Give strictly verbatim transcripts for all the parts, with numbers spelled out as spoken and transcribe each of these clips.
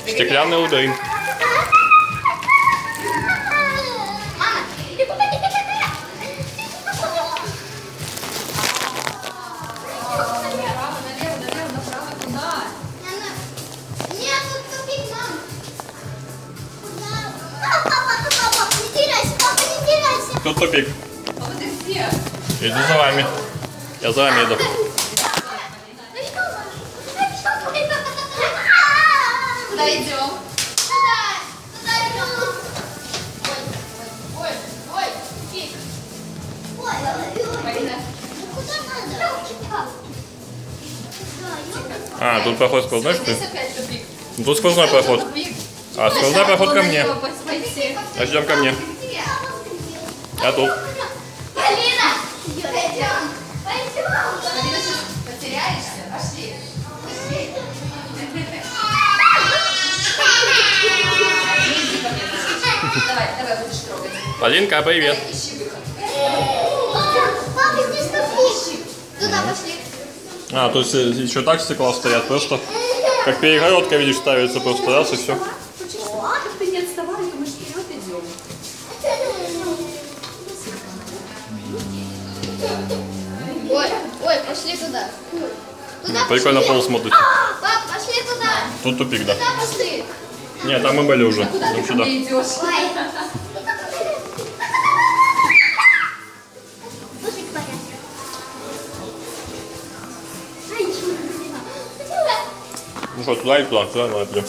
Стеклянный лабиринт. Тут тупик. Иду за вами. Я за вами иду. Куда идем? Туда идем. Ой, ой, фиг. Ой, Марина. куда надо? А, тут проход сквозной, что ли? Здесь опять тупик. Тут сквозной проход. Тупик. А, сквозной проход ко мне. Пойти. Пойдем ко мне. Я тут. Полина! Пойдем. Пойдем. Марина, сейчас потеряешься. Пошли. Пошли. Давай, давай будешь трогать. Полинка, привет. Давай, ищи выход. Папа, здесь тупик. Туда пошли. А, то есть еще так стекла стоят, просто как перегородка, видишь, ставится просто раз и все. Как ты не отставай, мы же вперед идем. Ой, ой, пошли туда. Туда Прикольно пошли. пол смотрите. Пап, пошли туда. Тут тупик, да. Туда пошли. Нет, там мы были уже. Куда ты Идем ко сюда. мне идешь? Ой. Слушай, к порядку. Ай, ничего не поняла. Ну что, туда и туда, туда надо идем.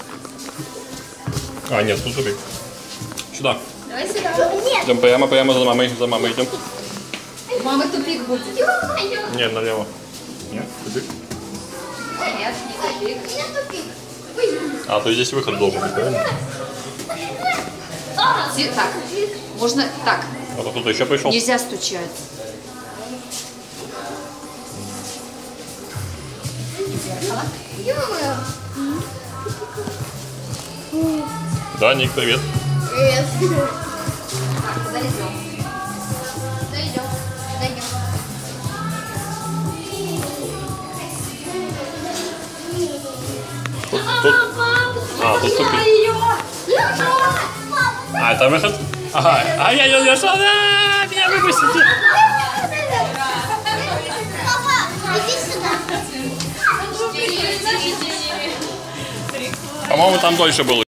А, нет, тут тупик. Сюда. Давай сюда. Нет. Идем прямо, прямо за мамой, за мамой идем. У мамы тупик будет. Ё-моё. Нет, налево. Нет, тупик. Нет, не тупик. Нет, тупик. Ой. А, то здесь выход должен быть, правильно? Си- Так, можно так. А то кто-то еще пришел. Нельзя стучать. Зеркало. Ё-моё. Да, Ник, привет. Привет. Так, куда идем? Дойдем. Дойдем. Тут, тут. А, тут тупик. А, это выход? Ага. А я не нашел. А, меня выпустите. Папа, иди сюда. По-моему, там дольше было.